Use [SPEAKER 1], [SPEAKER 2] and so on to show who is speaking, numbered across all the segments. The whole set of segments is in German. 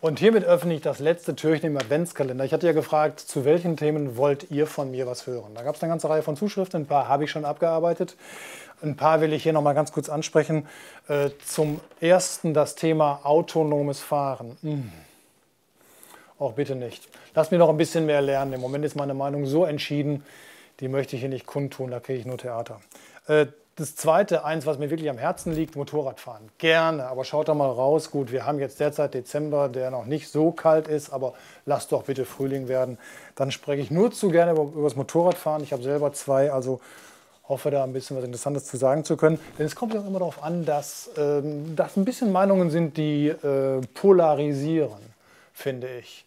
[SPEAKER 1] Und hiermit öffne ich das letzte Türchen im Adventskalender. Ich hatte ja gefragt, zu welchen Themen wollt ihr von mir was hören? Da gab es eine ganze Reihe von Zuschriften, ein paar habe ich schon abgearbeitet. Ein paar will ich hier noch mal ganz kurz ansprechen. Zum ersten das Thema autonomes Fahren. Auch bitte nicht. Lass mich noch ein bisschen mehr lernen. Im Moment ist meine Meinung so entschieden, die möchte ich hier nicht kundtun, da kriege ich nur Theater. Das zweite, eins, was mir wirklich am Herzen liegt, Motorradfahren. Gerne, aber schaut da mal raus. Gut, wir haben jetzt derzeit Dezember, der noch nicht so kalt ist, aber lasst doch bitte Frühling werden. Dann spreche ich nur zu gerne über das Motorradfahren. Ich habe selber zwei, also hoffe da ein bisschen was Interessantes zu sagen zu können. Denn es kommt ja auch immer darauf an, dass das ein bisschen Meinungen sind, die polarisieren, finde ich.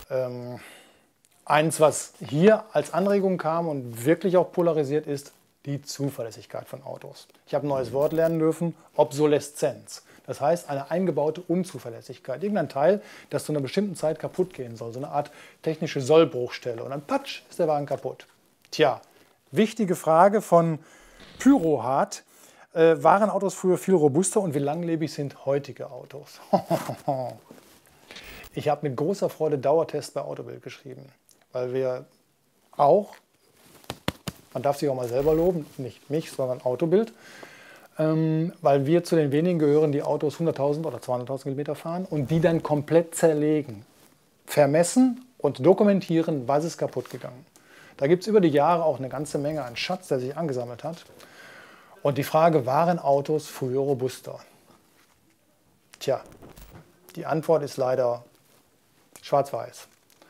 [SPEAKER 1] Eins, was hier als Anregung kam und wirklich auch polarisiert ist, die Zuverlässigkeit von Autos. Ich habe ein neues Wort lernen dürfen, Obsoleszenz. Das heißt, eine eingebaute Unzuverlässigkeit. Irgendein Teil, das zu einer bestimmten Zeit kaputt gehen soll. So eine Art technische Sollbruchstelle. Und dann patsch, ist der Wagen kaputt. Tja, wichtige Frage von Pyrohard. Waren Autos früher viel robuster und wie langlebig sind heutige Autos? Ich habe mit großer Freude Dauertest bei Autobild geschrieben, weil wir auch, man darf sich auch mal selber loben, nicht mich, sondern Autobild, weil wir zu den wenigen gehören, die Autos 100.000 oder 200.000 Kilometer fahren und die dann komplett zerlegen, vermessen und dokumentieren, was ist kaputt gegangen. Da gibt es über die Jahre auch eine ganze Menge an Schatz, der sich angesammelt hat. Und die Frage, waren Autos früher robuster? Tja, die Antwort ist leider schwarz-weiß.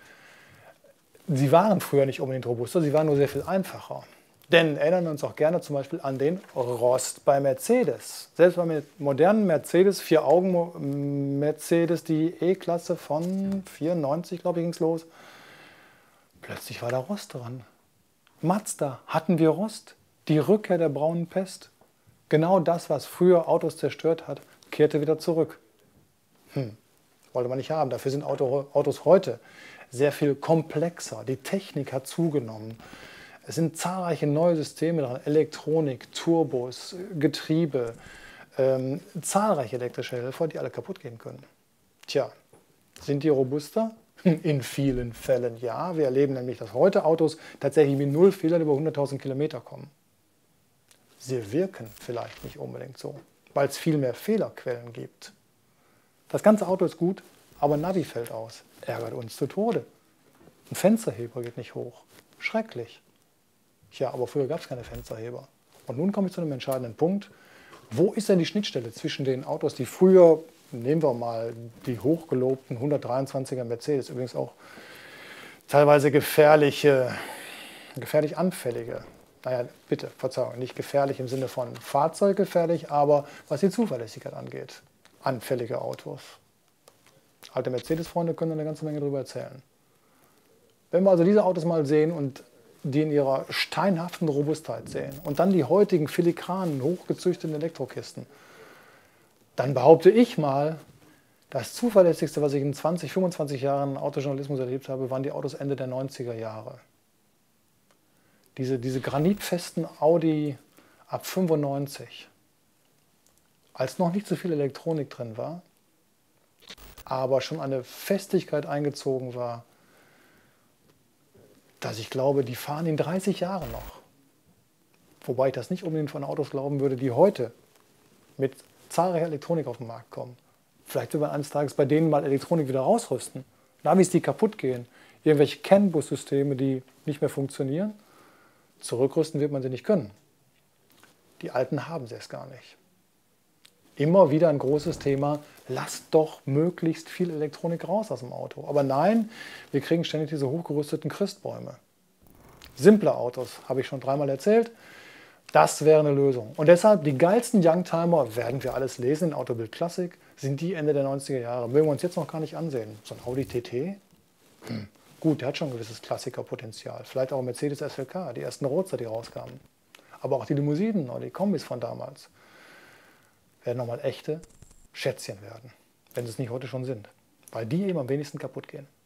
[SPEAKER 1] Sie waren früher nicht unbedingt robuster, sie waren nur sehr viel einfacher. Denn erinnern wir uns auch gerne zum Beispiel an den Rost bei Mercedes. Selbst bei modernen Mercedes, Vier-Augen-Mercedes, die E-Klasse von 94, glaube ich, ging es los. Plötzlich war da Rost dran. Mazda, hatten wir Rost? Die Rückkehr der braunen Pest. Genau das, was früher Autos zerstört hat, kehrte wieder zurück. Wollte man nicht haben. Dafür sind Autos heute sehr viel komplexer. Die Technik hat zugenommen. Es sind zahlreiche neue Systeme dran, Elektronik, Turbos, Getriebe, zahlreiche elektrische Helfer, die alle kaputt gehen können. Tja, sind die robuster? In vielen Fällen ja. Wir erleben nämlich, dass heute Autos tatsächlich mit null Fehlern über 100.000 Kilometer kommen. Sie wirken vielleicht nicht unbedingt so, weil es viel mehr Fehlerquellen gibt. Das ganze Auto ist gut, aber ein Navi fällt aus. Ärgert uns zu Tode. Ein Fensterheber geht nicht hoch. Schrecklich. Ja, aber früher gab es keine Fensterheber. Und nun komme ich zu einem entscheidenden Punkt. Wo ist denn die Schnittstelle zwischen den Autos, die früher, nehmen wir mal die hochgelobten 123er Mercedes, übrigens auch teilweise gefährlich anfällige, naja, bitte, Verzeihung, nicht gefährlich im Sinne von fahrzeuggefährlich, aber was die Zuverlässigkeit angeht, anfällige Autos. Alte Mercedes-Freunde können eine ganze Menge darüber erzählen. Wenn wir also diese Autos mal sehen und die in ihrer steinhaften Robustheit sehen und dann die heutigen filigranen, hochgezüchteten Elektrokisten, dann behaupte ich mal, das zuverlässigste, was ich in 20, 25 Jahren Autojournalismus erlebt habe, waren die Autos Ende der 90er Jahre. Diese granitfesten Audi ab 95, als noch nicht so viel Elektronik drin war, aber schon eine Festigkeit eingezogen war, dass ich glaube, die fahren in 30 Jahren noch. Wobei ich das nicht unbedingt von Autos glauben würde, die heute mit zahlreicher Elektronik auf den Markt kommen. Vielleicht wird man eines Tages bei denen mal Elektronik wieder rausrüsten. Navis, die kaputt gehen. Irgendwelche CAN-Bus-Systeme, die nicht mehr funktionieren. Zurückrüsten wird man sie nicht können. Die Alten haben sie es gar nicht. Immer wieder ein großes Thema, lasst doch möglichst viel Elektronik raus aus dem Auto. Aber nein, wir kriegen ständig diese hochgerüsteten Christbäume. Simple Autos, habe ich schon dreimal erzählt. Das wäre eine Lösung. Und deshalb, die geilsten Youngtimer, werden wir alles lesen in Autobild Classic, sind die Ende der 90er Jahre. Mögen wir uns jetzt noch gar nicht ansehen. So ein Audi TT? Gut, der hat schon ein gewisses Klassikerpotenzial. Vielleicht auch ein Mercedes SLK, die ersten Roadster, die rauskamen. Aber auch die Limousinen oder die Kombis von damals werden nochmal echte Schätzchen werden, wenn sie es nicht heute schon sind. Weil die eben am wenigsten kaputt gehen.